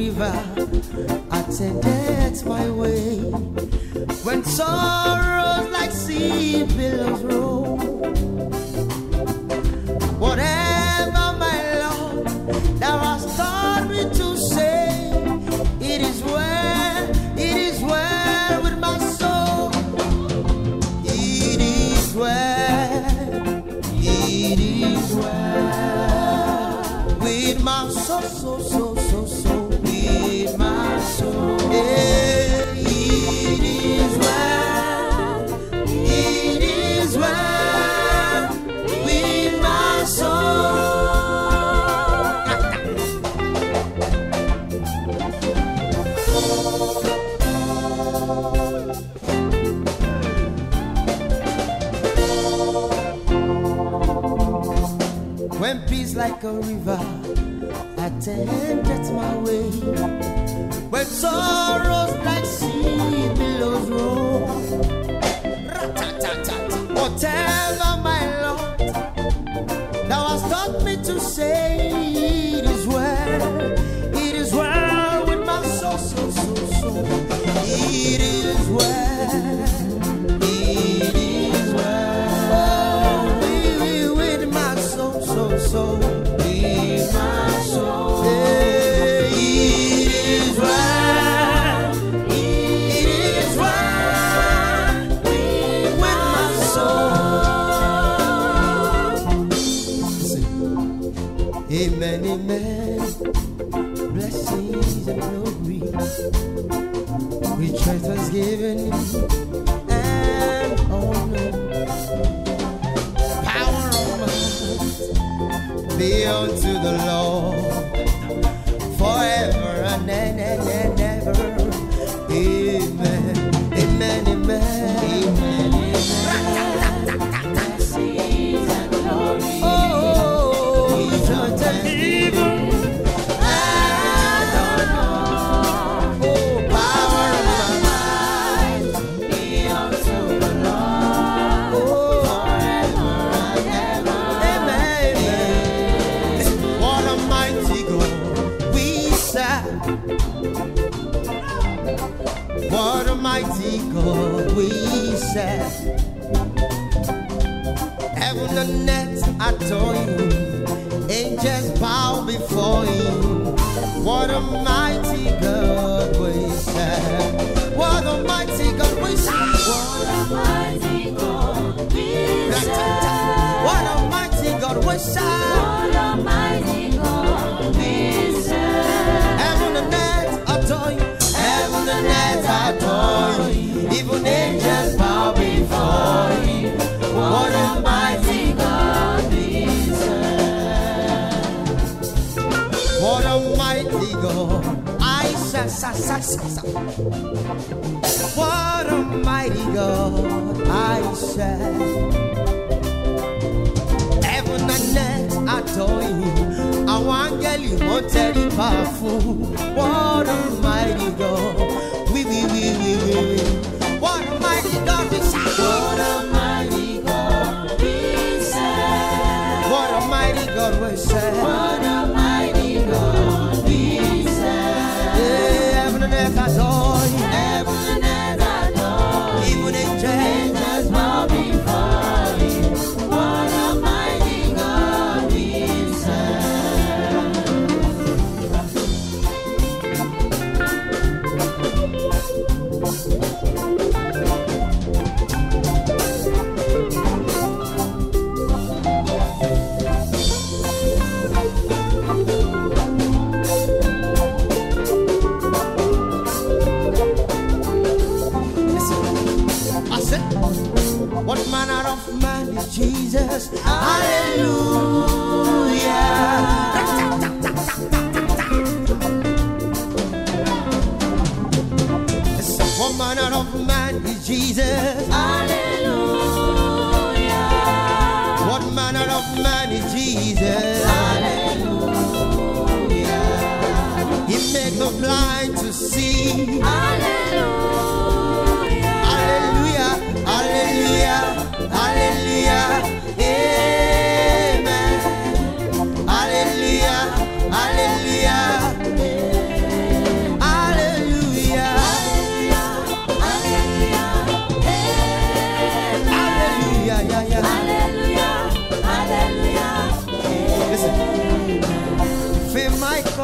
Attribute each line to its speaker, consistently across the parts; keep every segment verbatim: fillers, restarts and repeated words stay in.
Speaker 1: river attendeth my way. When sorrows like sea billows roll, whatever my Lord thou hast taught me to say, it is well, it is well with my soul. It is well, it is well with my soul, so, so, so, so, with my soul. Yeah, it is well, it is well with my soul. When peace like a river attendeth my way, when sorrows like sea billows roll, whatever my Lord thou hast taught me to say, it is well, it is well with my soul, so, so, so. It is well, it is well, oh, with my soul, so, so, with my soul. Yeah, it is well, it is well with my soul. Sing. Amen, amen. Blessings and glory, rejoice, thanksgiving and honor, power of might be unto the Lord forever and and and, and ever. Amen, amen, amen, amen, amen. Blessings and glory, oh, rejoice, thanksgiving. What a mighty God we serve. Heaven and earth adore you, angels bow before you. What a mighty God we serve. What a mighty God we serve. What a mighty God we serve. What a mighty God we serve. What a mighty God we serve. Heaven and earth adore you. Heaven and earth adore you. Even angels bow before you. What a mighty God we serve. What a mighty God I serve. What a mighty God I serve. Heaven and earth adore you. I want girl you won't tell you powerful. What a mighty God we we we we we. What a mighty God we serve. What a mighty God we serve. What a mighty God we serve. What a mighty God we serve. Yeah, heaven and earth adore you. Heaven and earth adore you. Even angels bow before you. What a mighty God we serve.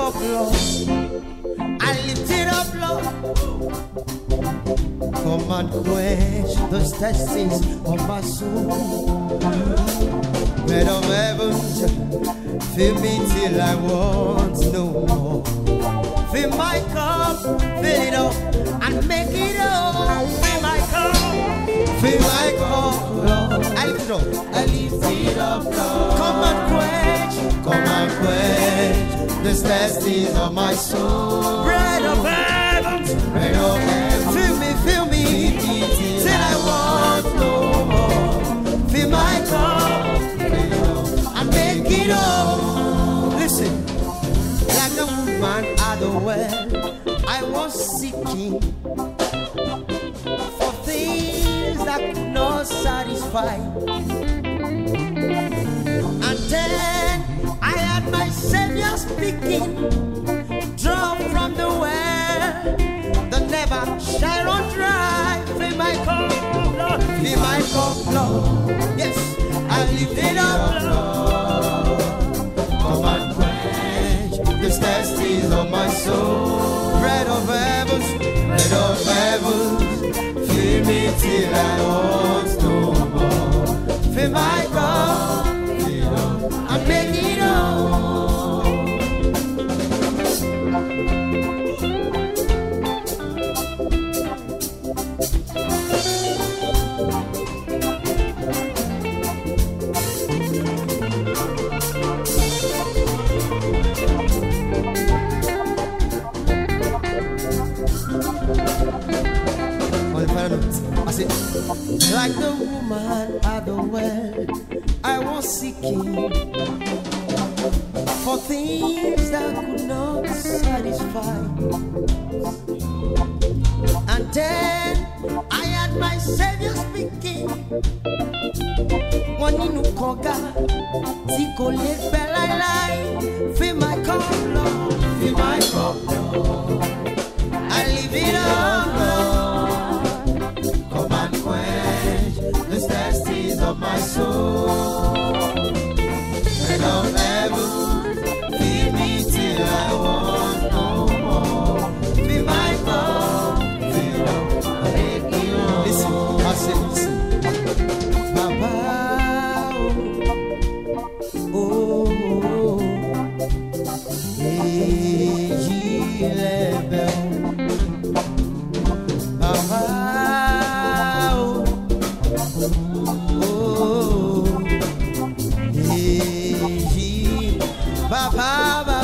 Speaker 1: cup, Lord. I lift it up, Lord. Come and quench the thirstings of my soul. Bread of heavens, fill me till I want no more. Fill my cup, fill it up, and make it up. Fill my cup, fill my cup, Lord. I lift it up, I lift it up, Lord. Come and quench, come and quench the thirstings of my soul. Bread of heavens, bread of heavens, fill me, fill me, till I want no more. Fill my cup, and make it all. Listen, like a woman at the well, I was seeking for things that could not satisfy. And then I had my Savior speaking, draw from the well, the never shall run dry. Fill my cup, Lord. Fill my cup, Lord. Yes, I lift it up, Lord. Come and quench the thirstings of my soul. Bread of heavens, bread of heavens, fill me till I want no more. Fill my cup, fill up, and make it all. I said, like the woman at the well, I was seeking for things that could not satisfy. And then I had my Savior speaking. One in Ukoga, Ziko let Belai, fill my cup, Lord, fill my cup, Lord. I live it up, Lord. Come and quench the thirstings of my soul. And of heaven, feed me till I want no more. Fill my cup, fill up, and make me whole. Listen, I say, listen. Baba, oh, oh, oh, hey, Gilebel. Baba. Baba,